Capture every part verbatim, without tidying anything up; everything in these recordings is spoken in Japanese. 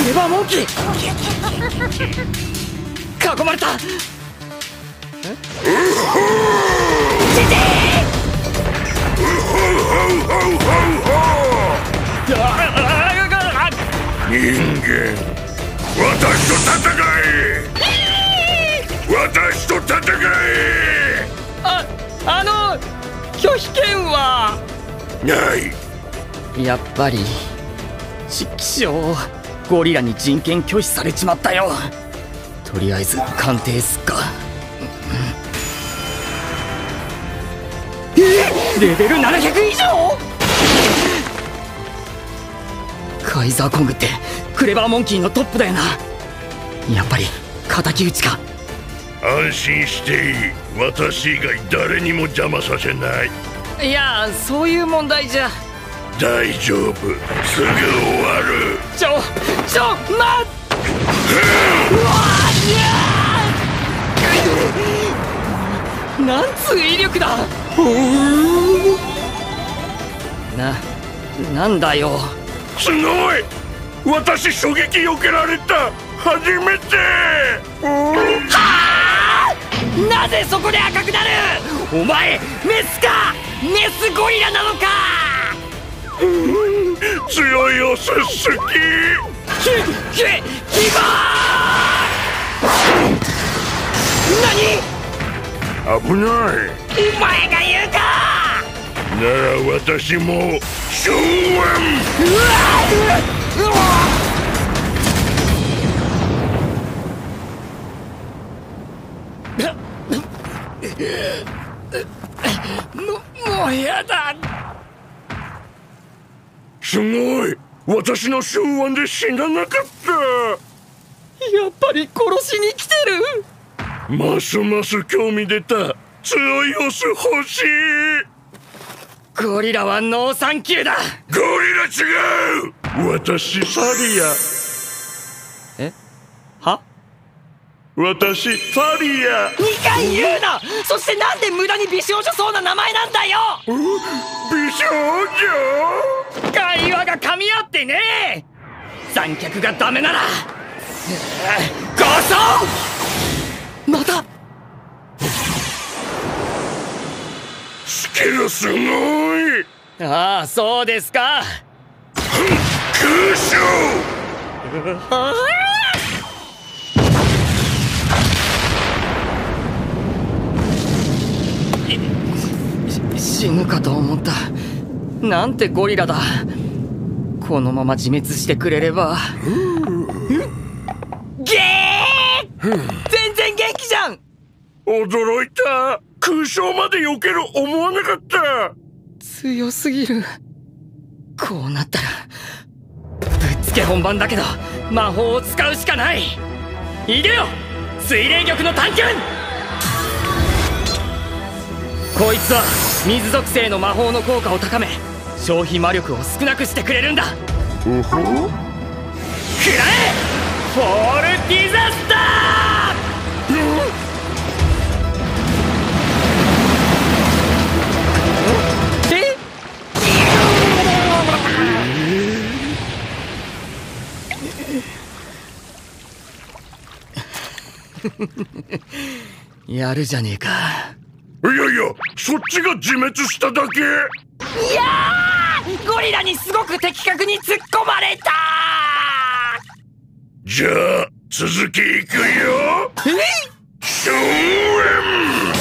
クレバーモンキー囲まれた。え人間、私と戦え。私と戦え。 あ、あの拒否権はない。 やっぱりちきしょう、ゴリラに人権拒否されちまったよ。とりあえず鑑定すっか。え、レベルななひゃく以上。カイザーコングってクレバーモンキーのトップだよな。やっぱり敵討ちか。 安心していい。私以外誰にも邪魔させない。 いや、そういう問題じゃ。 大丈夫、すぐ終わる。 ちょちょ待っ、うわー、なんつう威力だ。な、なんだよ。 すごい、私狙撃避けられた。初めて。 はあ、なぜそこで赤くなる。お前メスか。メスゴリラなのか。 強いおすすき。 キキキバー。何。 危ない。 お前が言うか。 なら私もシュンワン。 うわうわももうやだ。 すごい、私のシュンワンで死ななかった。 やっぱり殺しに来てる。 ますます興味出た。強いオス欲しい。 ゴリラはノーサンキューだ。 ゴリラ違う。私サリア。 え、は。 私サリア。 にかい言うな。そしてなんで無駄に美少女そうな名前なんだよ。 美少女。 会話が噛み合ってねえ。残虐がダメならゴーソン。また。 スキルすごい。 ああ、そうですか。 空襲。 ああ、死ぬかと思った。なんてゴリラだ。このまま自滅してくれれば。ゲー、全然元気じゃん。 驚いた。空襲まで避ける思わなかった。 強すぎる。こうなったらぶっつけ本番だけど魔法を使うしかない。いでよ、水霊玉の探検。こいつは水属性の魔法の効果を高め、消費魔力を少なくしてくれるんだ。 うほ、 くらえフォールディザスター、うんえやるじゃねえか。 いやいや、そっちが自滅しただけ。いやー、ゴリラにすごく的確に突っ込まれた。 じゃあ続きいくよ。 えシュンワン。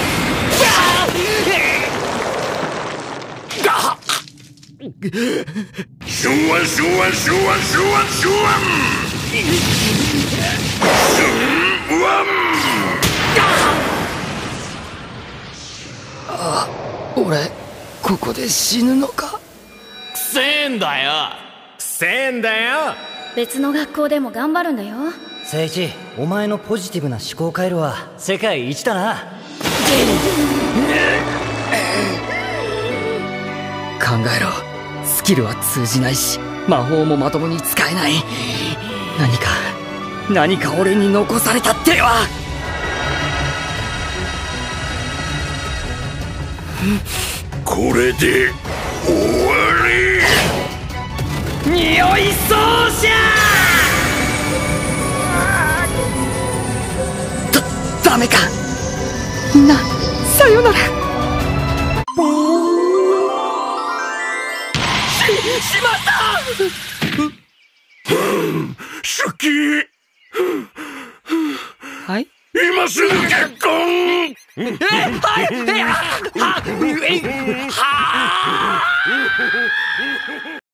シュンワンシュンワンシュンワンシュンワンシュンワンシュンワン。 あ、俺ここで死ぬのか。 くせえんだよ、くせえんだよ。 別の学校でも頑張るんだよ。 誠一、お前のポジティブな思考回路は世界一だな。 考えろ、スキルは通じないし魔法もまともに使えない。何か何か俺に残されたっては。 これで終わり。 匂い奏者。 ダメか。みんなさよなら。ししまった。 好き。 はい。 今すぐ結婚。 え、はい、え、は、は、え、は。